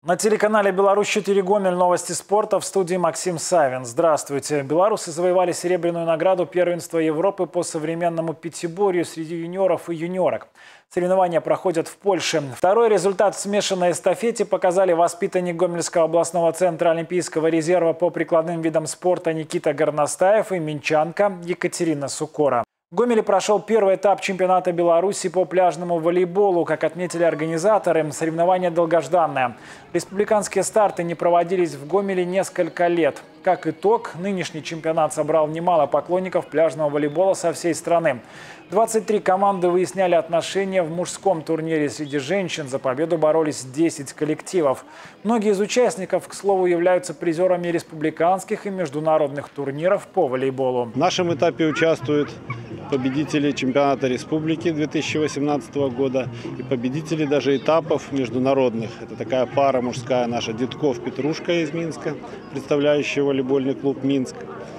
На телеканале «Беларусь-4 Гомель» новости спорта, в студии Максим Савин. Здравствуйте. Белорусы завоевали серебряную награду первенства Европы по современному пятиборью среди юниоров и юниорок. Соревнования проходят в Польше. Второй результат в смешанной эстафете показали воспитанник Гомельского областного центра Олимпийского резерва по прикладным видам спорта Никита Горностаев и минчанка Екатерина Сукора. В Гомеле прошел первый этап чемпионата Беларуси по пляжному волейболу. Как отметили организаторы, соревнования долгожданные. Республиканские старты не проводились в Гомеле несколько лет. Как итог, нынешний чемпионат собрал немало поклонников пляжного волейбола со всей страны. 23 команды выясняли отношения в мужском турнире. Среди женщин за победу боролись 10 коллективов. Многие из участников, к слову, являются призерами республиканских и международных турниров по волейболу. В нашем этапе участвуют победители чемпионата республики 2018 года и победители даже этапов международных. Это такая пара мужская наша Дедков-Петрушка из Минска, представляющая волейбольный клуб «Минск».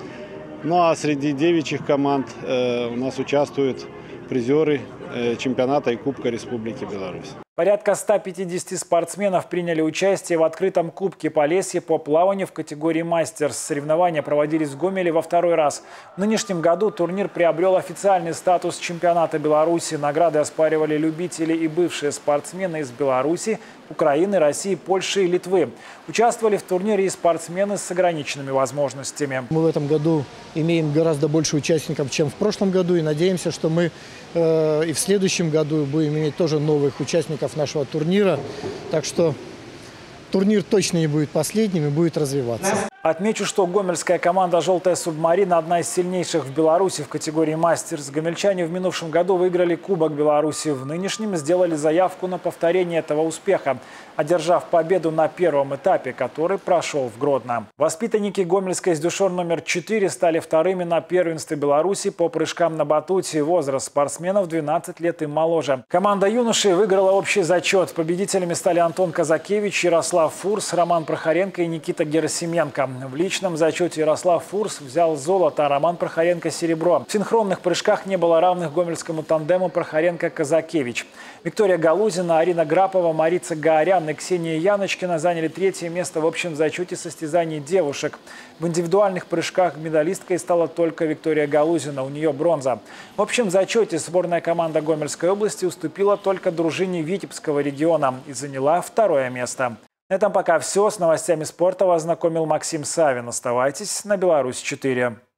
Ну а среди девичьих команд у нас участвуют призеры чемпионата и Кубка Республики Беларусь. Порядка 150 спортсменов приняли участие в открытом Кубке Полесья по плаванию в категории «Мастерс». Соревнования проводились в Гомеле во второй раз. В нынешнем году турнир приобрел официальный статус чемпионата Беларуси. Награды оспаривали любители и бывшие спортсмены из Беларуси, Украины, России, Польши и Литвы. Участвовали в турнире и спортсмены с ограниченными возможностями. Мы в этом году имеем гораздо больше участников, чем в прошлом году. И надеемся, что мы и в следующем году будем иметь тоже новых участников нашего турнира. Так что турнир точно не будет последним и будет развиваться. Отмечу, что гомельская команда «Желтая субмарина» одна из сильнейших в Беларуси в категории «Мастерс». Гомельчане в минувшем году выиграли Кубок Беларуси. В нынешнем сделали заявку на повторение этого успеха, одержав победу на первом этапе, который прошел в Гродно. Воспитанники гомельской «Сдюшор номер 4» стали вторыми на первенстве Беларуси по прыжкам на батуте. Возраст спортсменов 12 лет и моложе. Команда юношей выиграла общий зачет. Победителями стали Антон Казакевич, Ярослав Фурс, Роман Прохоренко и Никита Герасименко. В личном зачете Ярослав Фурс взял золото, а Роман Прохоренко – серебро. В синхронных прыжках не было равных гомельскому тандему Прохоренко-Казакевич. Виктория Галузина, Арина Грапова, Марица Гаарян и Ксения Яночкина заняли третье место в общем зачете состязаний девушек. В индивидуальных прыжках медалисткой стала только Виктория Галузина, у нее бронза. В общем зачете сборная команда Гомельской области уступила только дружине Витебского региона и заняла второе место. На этом пока все. С новостями спорта вас знакомил Максим Савин. Оставайтесь на «Беларусь-4».